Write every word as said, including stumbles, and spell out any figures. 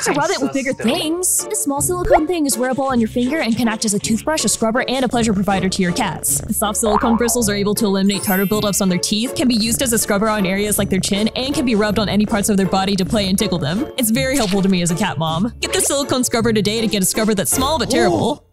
need to rub it with bigger things. This small silicone thing is wearable on your finger and can act as a toothbrush, a scrubber, and a pleasure provider to your cats. The soft silicone bristles are able to eliminate tartar buildups on their teeth, can be used as a scrubber on areas like their chin, and can be rubbed on any parts of their body to play and tickle them. It's very helpful to me as a cat mom. Get the silicone scrubber today to get a scrubber that's small but terrible.